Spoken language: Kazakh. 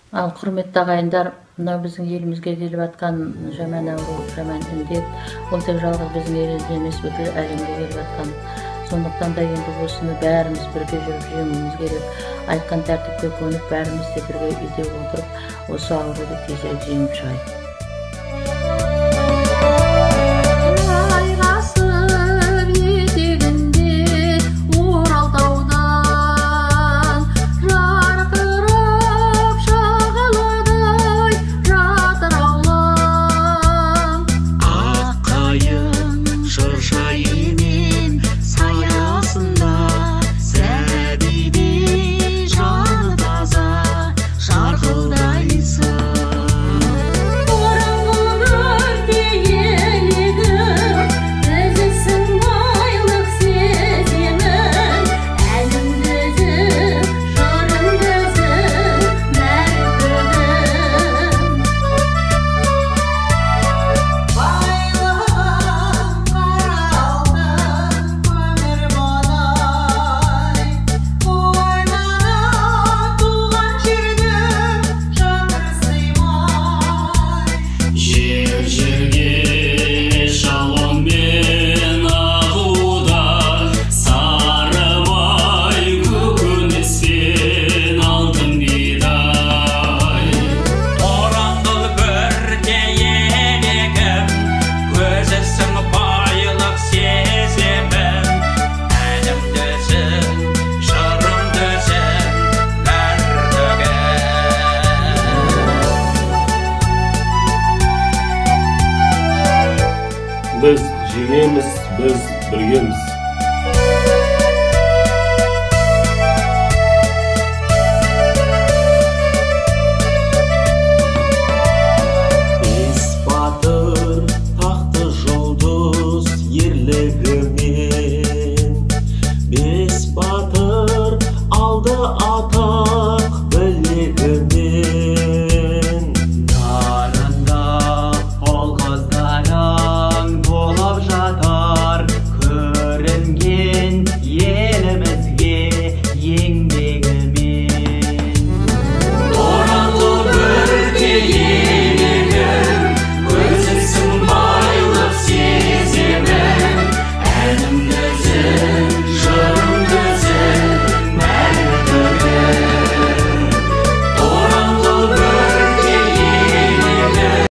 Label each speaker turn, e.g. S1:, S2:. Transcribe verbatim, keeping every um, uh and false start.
S1: Ал құрметті ағайындар, мына біздің елімізге келіп атқан жаман ауру, жаман індет, ол тек жалғыз біздің елімізде емес, бүкіл әлемге келіп атқан. Сондықтан да енді осыны бәріміз бірге жүріп жеңуіміз керек. Айтқан тәртіпке көніп, бәріміз де бірге үйде отырып, осы ауруды тезірек жеңіп шығайық.
S2: Biz жеңеміз, biz біргеміз.
S3: Бес батыр тақты жұлдыз ерлігімен, бес батыр алды ата